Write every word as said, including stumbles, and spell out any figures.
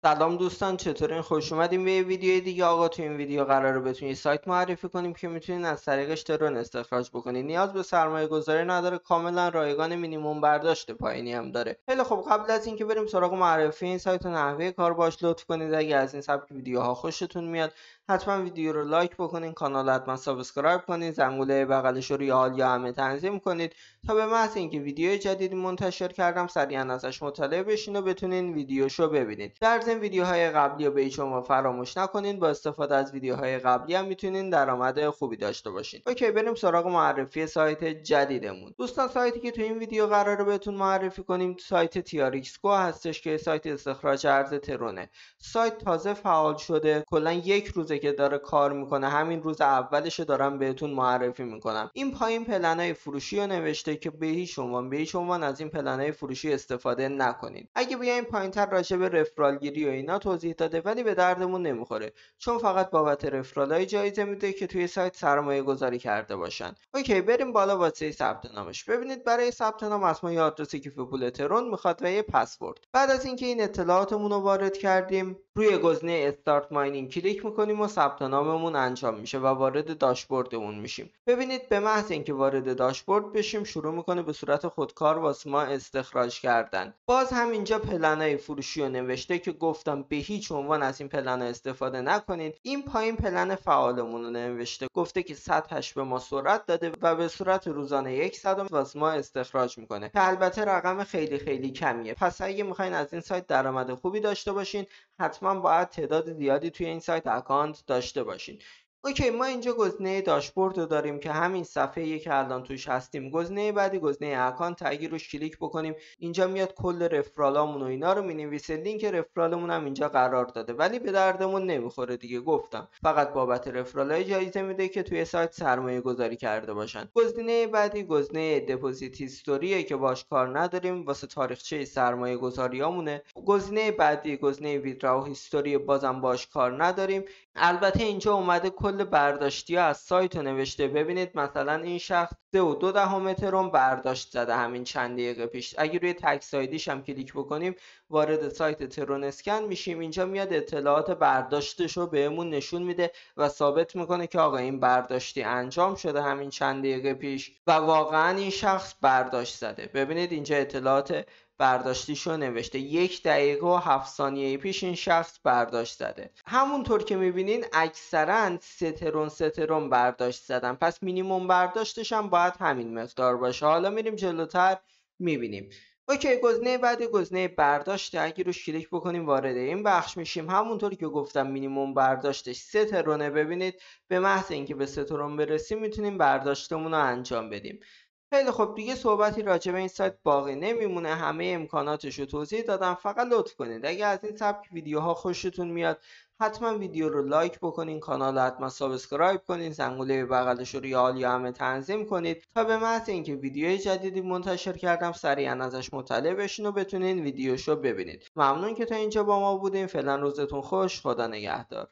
سلام دوستان، چطورین؟ خوش اومدیم به یه ویدیو دیگه. آقا تو این ویدیو قراره بهتون یه سایت معرفی کنیم که میتونین از طریقش ترون استخراج بکنین. نیاز به سرمایه گذاری نداره، کاملا رایگان، مینیمم برداشت پایینی هم داره. خیلی خب، قبل از اینکه بریم سراغ معرفی این سایت و نحوه کار باش، لطف کنید اگه از این سبک ویدیوها خوشتون میاد حتما ویدیو رو لایک بکنین، کانال حتما سابسکرایب کنین، زنگوله بغلش رو یا حال یا همه تنظیم کنید تا به محض اینکه ویدیو جدیدی منتشر کردم سریعا ازش مطلع بشین و بتونین ویدیوشو ببینید. در ضمن ویدیوهای قبلی رو به هیچ عنوان فراموش نکنین. با استفاده از ویدیوهای قبلی هم میتونین درآمد خوبی داشته باشین. اوکی، بریم سراغ معرفی سایت جدیدمون. دوستان، سایتی که تو این ویدیو قراره بهتون معرفی کنیم سایت تی آر ایکس کو هستش که سایت استخراج ارز ترونه. سایت تازه فعال شده، کلا یک روزه که داره کار میکنه. همین روز اولش دارم بهتون معرفی میکنم. این پایین پلنای فروشی رو نوشته که به هیچ عنوان به هیچ عنوان از این پلنای فروشی استفاده نکنید. اگه بیایم پایینتر راجع به رفرال گیری و اینا توضیح داده، ولی به دردمون نمیخوره چون فقط بابت رفرالای جایزه میده که توی سایت سرمایه گذاری کرده باشن. اوکی، بریم بالا واسه ثبت نامش. ببینید برای ثبت نام از ما یه آدرس کیف پول ترون میخواد و یه پسورد. بعد از اینکه این اطلاعاتمون رو وارد کردیم، روی گزینه استارت ماینینگ کلیک میکنیم و ثبت ناممون انجام میشه و وارد داشبوردمون میشیم. ببینید به محض اینکه وارد داشبورد بشیم شروع میکنه به صورت خودکار واسه ما استخراج کردن. باز هم اینجا پلنای فروشی رو نوشته که گفتم به هیچ عنوان از این پلن استفاده نکنید. این پایین پلن فعالمون رو نوشته، گفته که سطحش به ما سرعت داده و به صورت روزانه صد واسه ما استخراج میکنه که البته رقم خیلی خیلی کمیه. پس اگه میخواین از این سایت درآمد خوبی داشته باشین حتما باید تعداد زیادی توی این سایت اکانت داشته باشین. اوکی، ما اینجا گزینه داشبورد رو داریم که همین صفحه‌ای که الان توش هستیم. گزینه بعدی گزینه اکانت، اگه روش کلیک بکنیم اینجا میاد کل رفرالامون و اینا رو مینویسه. لینک رفرالمون هم اینجا قرار داده ولی به دردمون نمیخوره دیگه. گفتم فقط بابت رفرالای جایزه میده که توی سایت سرمایه گذاری کرده باشن. گزینه بعدی گزینه دپوزیت هیستوریه که باش کار نداریم، واسه تاریخچه سرمایه گذاریامونه. گزینه بعدی گزینه ویدراو هیستوری، بازم باش کار نداریم. البته اینجا اومده کل برداشتی ها از سایت رو نوشته. ببینید مثلا این شخص سه و دو دهم ترون برداشت زده همین چند دقیقه پیش. اگه روی تکس آیدیش هم کلیک بکنیم وارد سایت ترون اسکن میشیم. اینجا میاد اطلاعات برداشتش رو بهمون نشون میده و ثابت میکنه که آقا این برداشتی انجام شده همین چند دقیقه پیش و واقعا این شخص برداشت زده. ببینید اینجا اطلاعات برداشتیشو نوشته، یک دقیقه و هفت ثانیه پیش این شخص برداشت زده. همونطور که میبینین اکثرا سه ترون سه ترون برداشت زدن، پس مینیمم برداشتش هم باید همین مقدار باشه. حالا میریم جلوتر میبینیم. اوکی، گزینه بعدی گزینه برداشت، اگه روش کلیک بکنیم وارد این بخش میشیم. همونطور که گفتم مینیمم برداشتش سه ترونه. ببینید به محض اینکه به سه ترون برسیم میتونیم برداشتمون رو انجام بدیم. خیلی خب، دیگه صحبتی راجع به این سایت باقی نمیمونه. همه امکاناتش رو توضیح دادم. فقط لطف کنید اگه از این سبک ویدیوها خوشتون میاد حتما ویدیو رو لایک بکنین، کانال حتما سابسکرایب کنین، زنگوله بغلش رو یا حال یا همه تنظیم کنید تا به محض اینکه ویدیوی جدیدی منتشر کردم سریعا ازش مطلع بشین و بتونین ویدیوشو ببینید. ممنون که تا اینجا با ما بودین. فعلا روزتون خوش، خدا نگهدار.